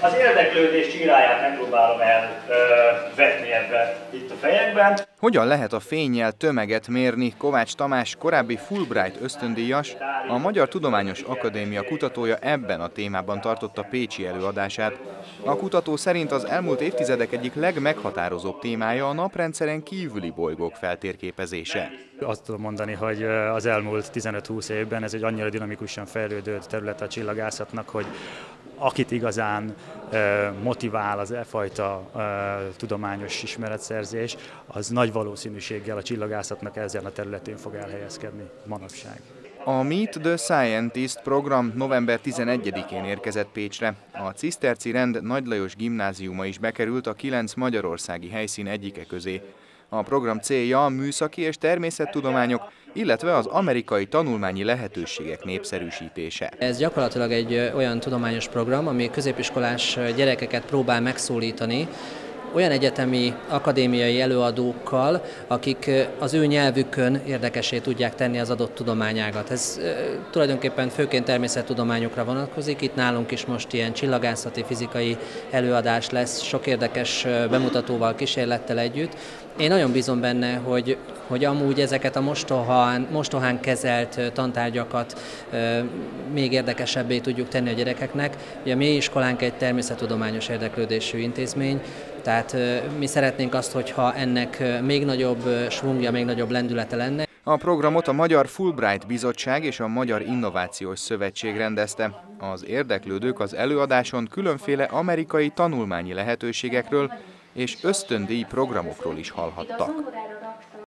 Az érdeklődés csíráját megpróbálom elvetni ebbe itt a fejekben. Hogyan lehet a fénnyel tömeget mérni? Kovács Tamás, korábbi Fulbright ösztöndíjas, a Magyar Tudományos Akadémia kutatója ebben a témában tartotta pécsi előadását. A kutató szerint az elmúlt évtizedek egyik legmeghatározóbb témája a naprendszeren kívüli bolygók feltérképezése. Azt tudom mondani, hogy az elmúlt 15-20 évben ez egy annyira dinamikusan fejlődő terület a csillagászatnak, hogy akit igazán motivál az e fajta tudományos ismeretszerzés, az nagy valószínűséggel a csillagászatnak ezen a területén fog elhelyezkedni manapság. A Meet the Scientist program november 11-én érkezett Pécsre. A Ciszterci Rend Nagy Lajos Gimnáziuma is bekerült a 9 magyarországi helyszín egyike közé. A program célja a műszaki és természettudományok, illetve az amerikai tanulmányi lehetőségek népszerűsítése. Ez gyakorlatilag egy olyan tudományos program, ami középiskolás gyerekeket próbál megszólítani, olyan egyetemi, akadémiai előadókkal, akik az ő nyelvükön érdekessé tudják tenni az adott tudományágat. Ez tulajdonképpen főként természettudományokra vonatkozik. Itt nálunk is most ilyen csillagászati, fizikai előadás lesz, sok érdekes bemutatóval, kísérlettel együtt. Én nagyon bízom benne, hogy amúgy ezeket a mostohán kezelt tantárgyakat még érdekesebbé tudjuk tenni a gyerekeknek. Ugye a mi iskolánk egy természettudományos érdeklődésű intézmény, tehát mi szeretnénk azt, hogyha ennek még nagyobb svungja, még nagyobb lendülete lenne. A programot a Magyar Fulbright Bizottság és a Magyar Innovációs Szövetség rendezte. Az érdeklődők az előadáson különféle amerikai tanulmányi lehetőségekről és ösztöndíj programokról is hallhattak.